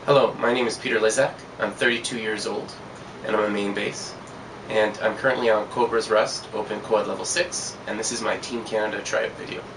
Hello, my name is Peter Lizak. I'm 32 years old, and I'm a main base. And I'm currently on Cobra's Rust, Open Quad Level 6, and this is my Team Canada tryout video.